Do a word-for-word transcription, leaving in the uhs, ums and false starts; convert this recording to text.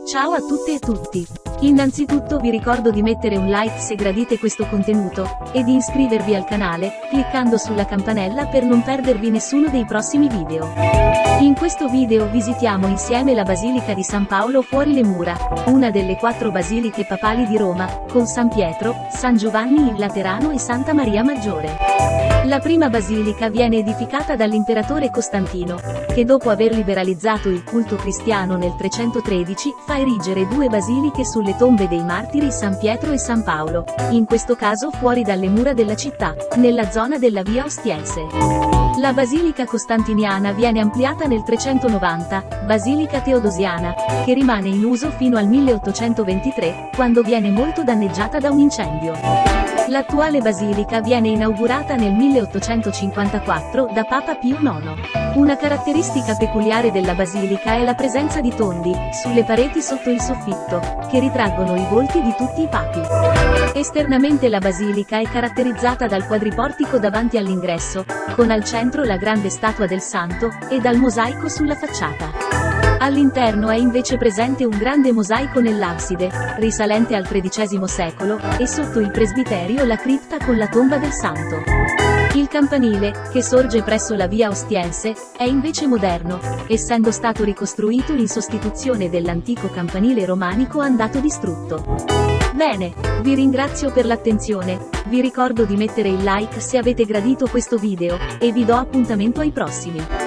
Ciao a tutte e tutti! Innanzitutto vi ricordo di mettere un like se gradite questo contenuto, e di iscrivervi al canale, cliccando sulla campanella per non perdervi nessuno dei prossimi video. In questo video visitiamo insieme la Basilica di San Paolo fuori le mura, una delle quattro basiliche papali di Roma, con San Pietro, San Giovanni il Laterano e Santa Maria Maggiore. La prima basilica viene edificata dall'imperatore Costantino, che dopo aver liberalizzato il culto cristiano nel trecentotredici, fa erigere due basiliche sulle tombe dei martiri San Pietro e San Paolo, in questo caso fuori dalle mura della città, nella zona della via Ostiense. La basilica costantiniana viene ampliata nel trecentonovanta, basilica teodosiana, che rimane in uso fino al milleottocentoventitré, quando viene molto danneggiata da un incendio. L'attuale basilica viene inaugurata nel milleottocentocinquantaquattro da Papa Pio nono. Una caratteristica peculiare della basilica è la presenza di tondi, sulle pareti sotto il soffitto, che ritraggono i volti di tutti i papi. Esternamente la basilica è caratterizzata dal quadriportico davanti all'ingresso, con al centro la grande statua del santo, e dal mosaico sulla facciata. All'interno è invece presente un grande mosaico nell'abside, risalente al tredicesimo secolo, e sotto il presbiterio la cripta con la tomba del santo. Il campanile, che sorge presso la via Ostiense, è invece moderno, essendo stato ricostruito in sostituzione dell'antico campanile romanico andato distrutto. Bene, vi ringrazio per l'attenzione, vi ricordo di mettere il like se avete gradito questo video, e vi do appuntamento ai prossimi.